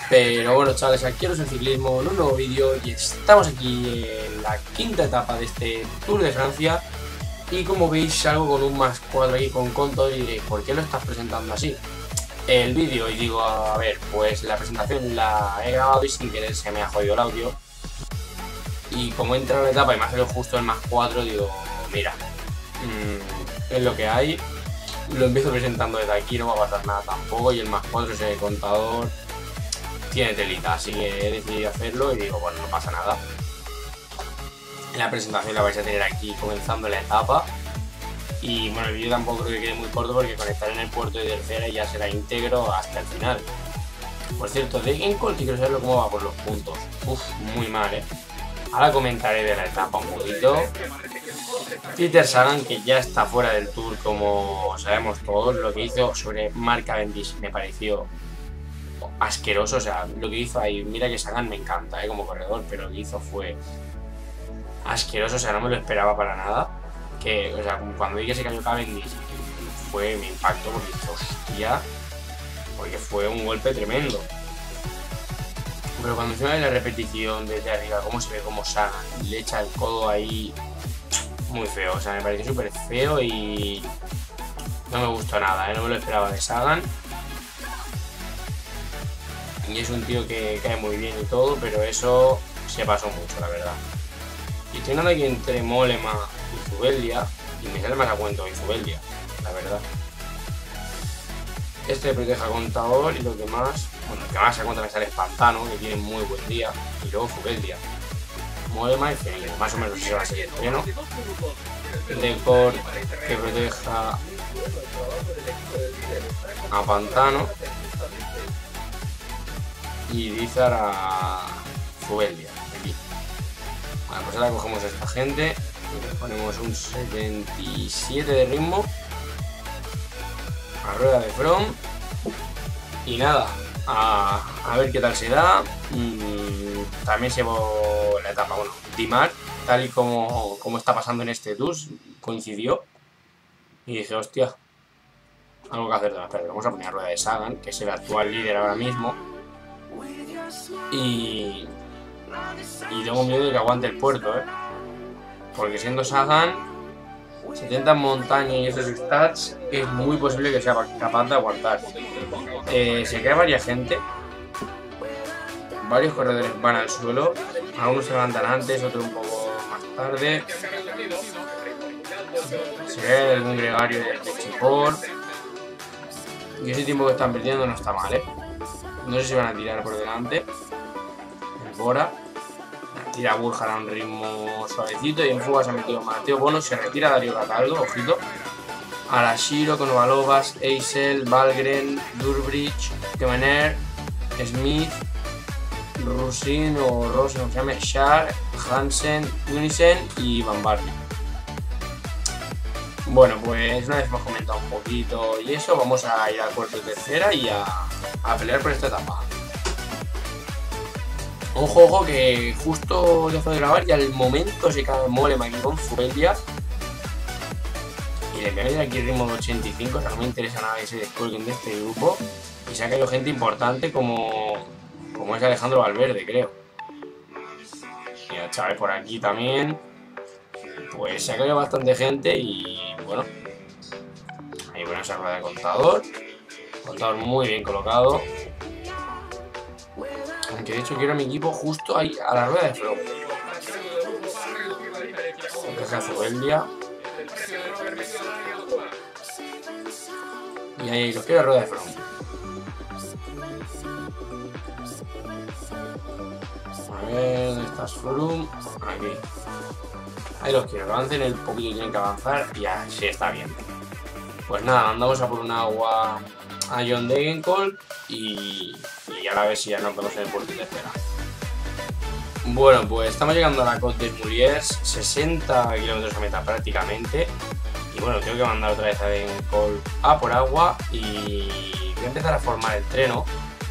Pero bueno, chavales, aquí es el ciclismo en un nuevo vídeo y estamos aquí en la quinta etapa de este Tour de Francia. Y como veis, salgo con un +4 aquí con Contador y diréis, ¿por qué lo estás presentando así? El vídeo, y digo, a ver, pues la presentación la he grabado y sin querer se me ha jodido el audio. Y como he entrado en la etapa y me ha salido justo el +4, digo, mira, es lo que hay. Lo empiezo presentando desde aquí, no va a pasar nada tampoco. Y el +4 es el Contador. Tiene telita, así que he decidido hacerlo y digo, bueno, no pasa nada. En la presentación la vais a tener aquí comenzando la etapa. Y bueno, el vídeo tampoco creo que quede muy corto porque conectaré en el puerto de tercera y ya será íntegro hasta el final. Por cierto, de Degenkolb, que quiero saberlo cómo va por los puntos. Uf, muy mal, Ahora comentaré de la etapa un poquito. Peter Sagan, que ya está fuera del Tour, como sabemos todos, lo que hizo sobre Mark Cavendish me pareció asqueroso. O sea, lo que hizo ahí, mira que Sagan me encanta como corredor, pero lo que hizo fue asqueroso. O sea, no me lo esperaba para nada. Que, o sea, cuando vi que se cayó Cavendish, fue mi impacto porque dije, hostia, porque fue un golpe tremendo. Pero cuando encima de la repetición desde arriba, cómo se ve como Sagan le echa el codo ahí, muy feo. O sea, me pareció súper feo y no me gustó nada, no me lo esperaba de Sagan. Y es un tío que cae muy bien y todo, pero eso se pasó mucho, la verdad. Y estoy nada aquí entre Mollema y Zubeldia, y me sale más a cuento de Zubeldia, la verdad. Este protege a Contador y los demás, bueno, el que más a cuenta me sale es Pantano, que tiene muy buen día, y luego Zubeldia. Mollema y Fenrir, más o menos ese va a ser el estreno. Decor que proteja a Pantano. Y Dizar a Zubeldia, aquí. Bueno, pues ahora cogemos a esta gente y le ponemos un 77 de ritmo a rueda de From. Y nada, a ver qué tal se da. También se llevó la etapa, bueno, Dimar, tal y como está pasando en este Tour, coincidió. Y dije, hostia, algo que hacer. Espera, vamos a poner a rueda de Sagan, que es el actual líder ahora mismo. Y tengo miedo de que aguante el puerto, porque siendo Sagan 70 en montaña y esos stats, es muy posible que sea capaz de aguantar. Se cae varias gente, varios corredores van al suelo, algunos se levantan antes, otros un poco más tarde. Se cae algún gregario de Chipor, y ese tiempo que están perdiendo no está mal, No sé si van a tirar por delante. El Bora tira a Burjar a un ritmo suavecito y en fuga se ha metido Mateo Bono. Se retira Dario Cataldo, ojito. Arashiro, Konovalovas, Eisel, Valgren, Durbridge, Kemener, Smith, Rusin o Rosen, como se llame, Shar, Hansen, Unisen y Van Bardi. Bueno, pues una vez hemos comentado un poquito y eso, vamos a ir al puerto de tercera y a pelear por esta etapa. Ojo, que justo dejo de grabar y al momento se cae Mollema aquí con Zubeldia. Y le voy a ir aquí el ritmo de 85, o sea, no me interesa nada que se descuelguen de este grupo. Y se ha caído gente importante como es Alejandro Valverde, creo. Mira, chavales, por aquí también. Pues se ha caído bastante gente y bueno, ahí ponemos esa rueda de Contador. Contador muy bien colocado. Aunque de hecho quiero a mi equipo justo ahí a la rueda de From. Deja Zubeldia. Y ahí los quiero a la rueda de From. A ver, ¿dónde estás, Froome? Aquí. Ahí los quiero, avancen el poquito que tienen que avanzar y así está bien. Pues nada, mandamos a por un agua a John Degenkolb y ya a ver si ya nos vemos en el puerto de tercera. Bueno, pues estamos llegando a la Côte des Mouliers, 60 kilómetros a meta prácticamente. Y bueno, tengo que mandar otra vez a Degenkolb a por agua y voy a empezar a formar el treno.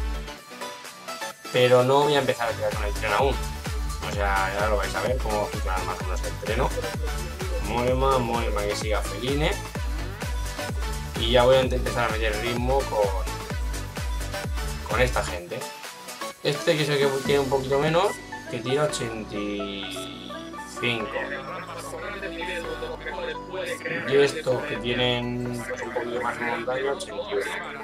Pero no voy a empezar a tirar con el tren aún. O sea, ya lo vais a ver cómo va a funcionar más o menos el treno. Mollema que siga Feline. Y ya voy a empezar a meter ritmo con esta gente. Este que es el que tiene un poquito menos, que tira 85. Y estos que tienen pues, un poquito más de montaña, 81.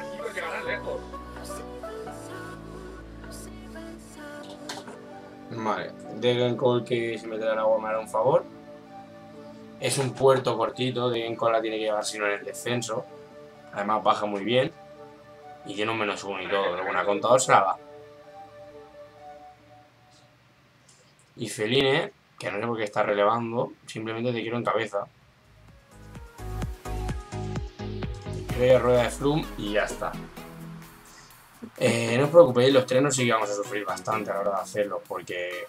Vale, Degencol que se mete al agua me hará un favor. Es un puerto cortito, Degencol la tiene que llevar si no en el descenso. Además baja muy bien. Y tiene un -1 y todo, pero bueno, a contador se la va. Y Feline, que no sé por qué está relevando, simplemente te quiero en cabeza. Quiero rueda de Flum y ya está. No os preocupéis, los trenos sí que vamos a sufrir bastante a la hora de hacerlos, porque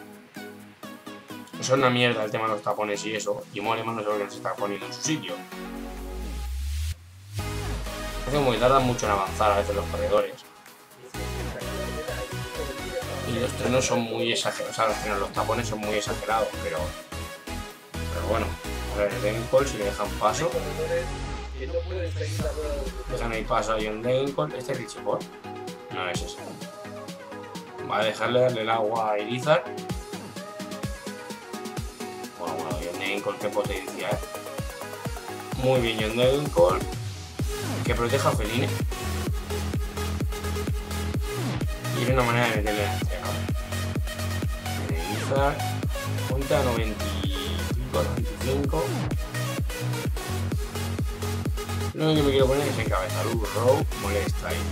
son una mierda el tema de los tapones y eso, y Moleman no sé lo que nos está poniendo en su sitio. Hace como que tardan mucho en avanzar a veces los corredores. Y los trenos son muy exagerados, o sea, los tapones son muy exagerados, pero bueno, a ver, el Degencol si le dejan paso. Dejan ahí paso a John Degencol. ¿Este es Richiport? No es ese. Va a darle el agua a Irizar. Bueno, John Degencol, qué potencia, Muy bien, John Degencol. Que proteja a Feline. Y es una manera de meterle en el tren, Irizar. Cuenta 95, 95. Lo único que me quiero poner es en cabeza. Row molesta ahí.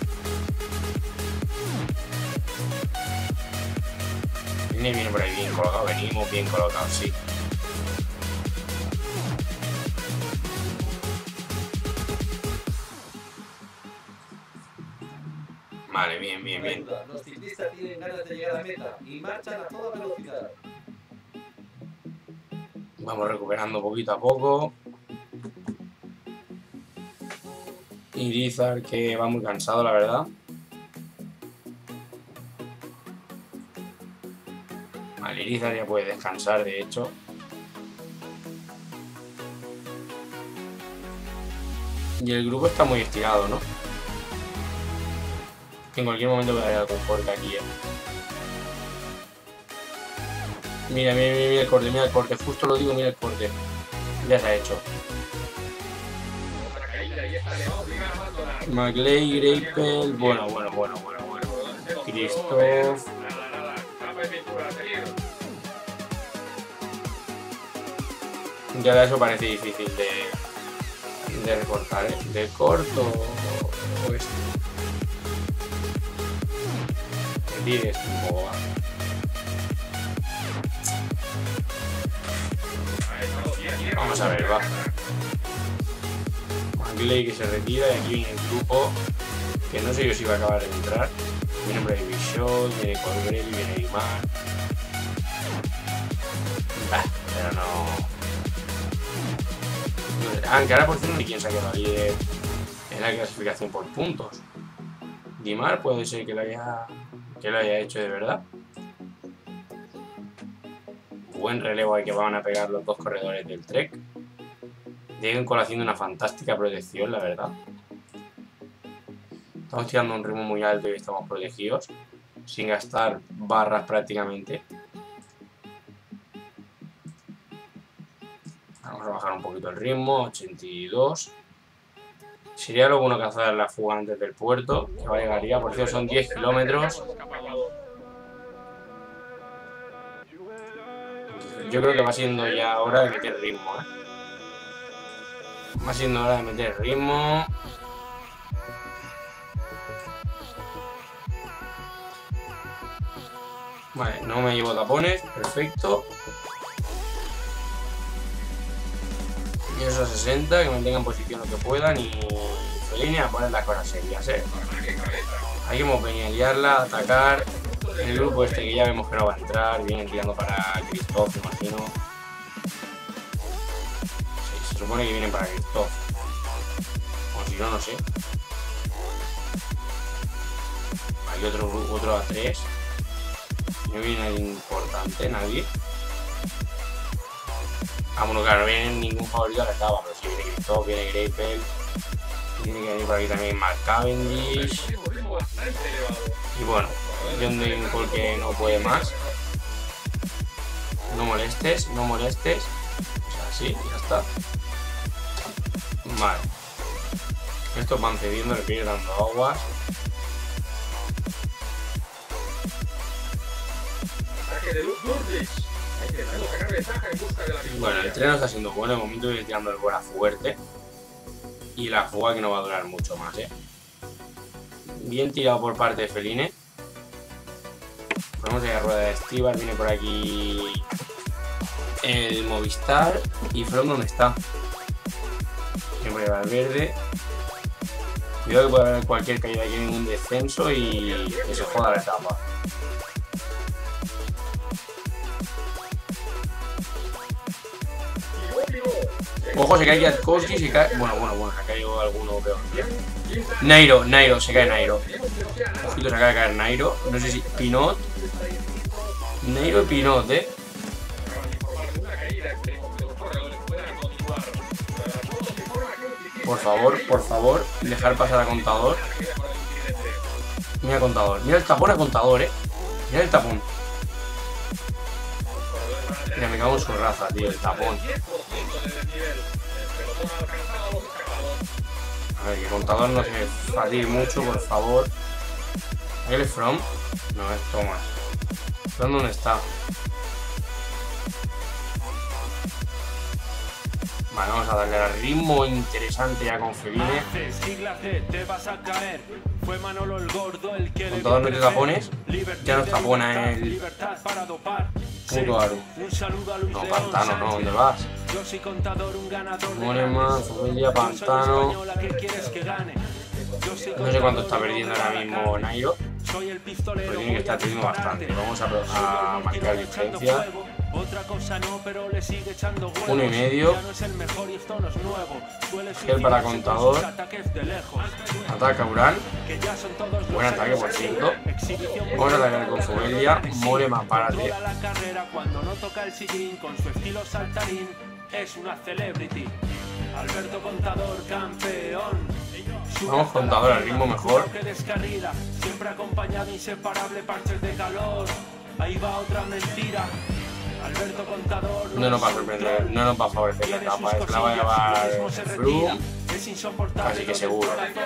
Viene por ahí bien colocado, venimos bien colocados, sí. Vale, bien. Los ciclistas tienen ganas de llegar a meta y marchan a toda velocidad. Vamos recuperando poquito a poco. Irizar que va muy cansado, la verdad. Vale, Irizar ya puede descansar, de hecho. Y el grupo está muy estirado, ¿no? En cualquier momento voy a dar algún corte aquí, Mira el corte, justo lo digo, mira el corte. Ya se ha hecho. McLeay, Greipel, bueno. Christoph. Ya eso parece difícil de recortar, de corto o este. El vídeo es un poco bajo. Vamos a ver, va. McLeay que se retira y aquí viene el grupo que no sé yo si va a acabar de entrar. Viene Brave Shot, viene Colbrelli, viene Neymar. Pero no. Aunque ahora por cierto ni quién se ha quedado líder en la clasificación por puntos. Neymar puede ser que lo haya hecho de verdad. Buen relevo ahí que van a pegar los dos corredores del Trek. Degencol haciendo una fantástica protección, la verdad. Estamos tirando a un ritmo muy alto y estamos protegidos, sin gastar barras prácticamente. Vamos a bajar un poquito el ritmo, 82. Sería lo bueno que hacer la fuga antes del puerto, que va a llegaría, por cierto son 10 kilómetros. Yo creo que va siendo ya hora de meter ritmo, Va siendo hora de meter ritmo. Vale, no me llevo tapones, perfecto. Y esos 60, que mantengan posición lo que puedan y Feline a poner las cosas serias, Hay que mopeñalearla, atacar. El grupo este que ya vemos que no va a entrar, vienen tirando para Christoph, imagino. Sí, se supone que vienen para Christoph. O si no, no sé. Hay otro a 3. No viene nadie importante, nadie. Bueno, claro, no viene ningún favorito a la etapa, pero sí viene Christoph, viene Greipel. Tiene que venir por aquí también Mark Cavendish. Y bueno, John Cole que no puede más. No molestes, no molestes. O sea, sí, ya está. Vale. Estos van cediendo, le pide dando aguas. Bueno, el tren no está siendo bueno. De momento voy tirando el bola fuerte. Y la fuga que no va a durar mucho más, Bien tirado por parte de Feline. Ponemos ahí la rueda de Estibar. Viene por aquí el Movistar. ¿Y From dónde está? Viene por ahí Valverde. Cuidado que puede haber cualquier caída aquí en un descenso y que se joda la etapa. Ojo, se cae Kwiatkowski, se cae... Bueno, ha caído alguno peor. Nairo, se cae Nairo. Ojito, se acaba de caer Nairo. No sé si... Pinot. Nairo y Pinot, Por favor, dejar pasar a Contador. Mira Contador, mira el tapón a Contador, Mira el tapón. Mira, me cago en su raza, tío, el tapón. A ver, que Contador no se fatigue mucho, por favor. ¿Aquel es From? No, es Thomas. ¿From dónde está? Vale, vamos a darle al ritmo interesante ya con Feline. Contador, no te tapones. Ya nos tapona el puto Aru. No, Pantano, no, ¿dónde vas? Monema, Zubelia, Pantano. No sé cuánto está perdiendo ahora mismo Nairo, pero tiene que estar perdiendo bastante. Vamos a marcar diferencia. 1,5. Gel para Contador. Ataca Uran. Buen ataque, por cierto. Vamos a atacar con Zubelia. Monema, párate. Vamos Contador al ritmo mejor. Siempre acompañado inseparable parches de calor. Ahí va otra mentira. Alberto Contador no nos va a sorprender, no nos va a favorecer la etapa, la va a llevar Froome, casi que seguro.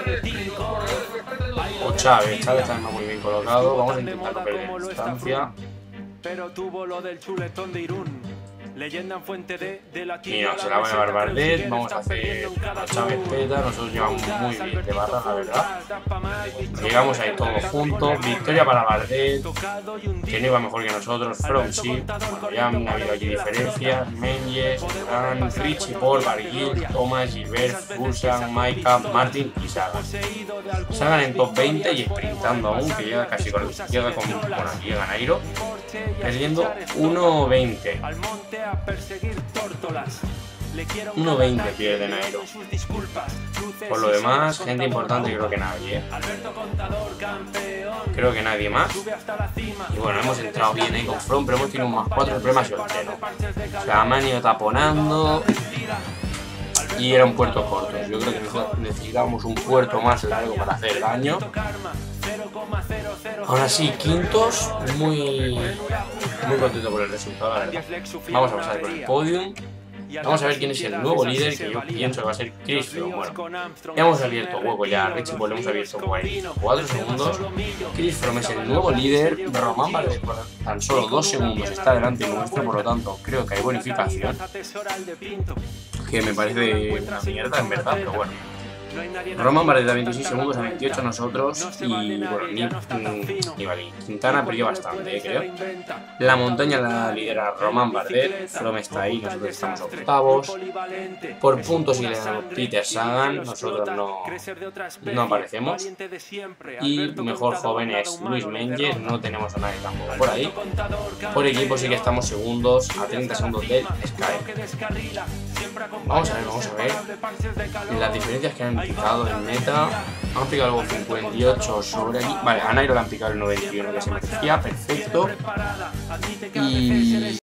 O Chávez está muy bien colocado, vamos a intentar no perder distancia. Pero tuvo lo del chuletón de Irún. Leyenda en fuente de la y no, se la va a llevar Bardet, vamos a hacer a Chávez Peta, nosotros llevamos muy bien de barra, la verdad. Llegamos ahí todos juntos, victoria para Bardet, que no iba mejor que nosotros, From sí, bueno, ya ha habido aquí diferencias, Menges, Durán, Richie, Paul, Barguil, Thomas, Gilbert, Fusan, Maika, Martin y Sagan. Sagan en top 20 y sprintando aún, que llega casi con, bueno, aquí llega Nairo, perdiendo 1,20. 1,20 pierde Nairo. Por lo demás, gente importante creo que nadie, Creo que nadie más. Y bueno, hemos entrado bien ahí con From, pero hemos tenido un más 4, el problema ha sido el teno. O sea, me han ido taponando. Y era un puerto corto. Yo creo que necesitábamos un puerto más largo para hacer daño. Ahora sí, quintos, muy contento por el resultado, la verdad. Vamos a pasar con el podium. Vamos a ver quién es el nuevo líder, que yo pienso que va a ser Chris Froome. Bueno, ya hemos abierto hueco ya, Richie Paul hemos abierto 4 segundos. Chris Froome es el nuevo líder. Romain Bardet por tan solo 2 segundos está delante nuestro, por lo tanto creo que hay bonificación. Que me parece una mierda en verdad, pero bueno. Romain Bardet a 26 segundos, a 28 nosotros y bueno, ni Quintana perdió bastante, creo. La montaña la lidera Romain Bardet, Froome está ahí, nosotros estamos octavos. Por puntos y le damos Peter Sagan, nosotros no aparecemos. Y mejor joven es Luis Menges, no tenemos a nadie tampoco por ahí. Por equipo sí que estamos segundos, a 30 segundos del Sky. Vamos a ver las diferencias que han picado en meta. Han picado algo 58 sobre aquí. Vale, a Nairo le han picado el 91 que se merecía, perfecto. Y